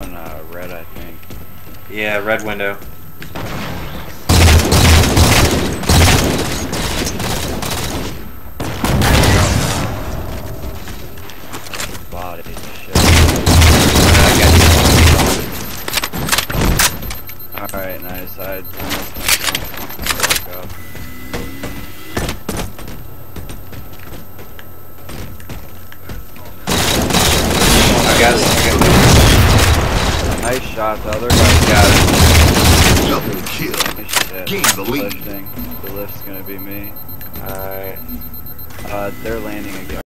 on red, I think. Yeah, red window. Body shit. Alright, nice. I missed my jump. I got it. Nice shot. The other guy got it. Double kill. Nice shit. Gain the lead. The lift's gonna be me. Alright. They're landing again.